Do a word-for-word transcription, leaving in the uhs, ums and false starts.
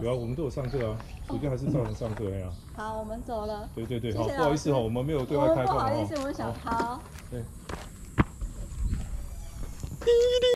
有啊，我们都有上课啊，暑假还是照常上课呀。 好，我们走了。 对对对， 谢好， 谢老师不好意思哦，我们没有对外开放哦。 不好意思，我们想好。 对。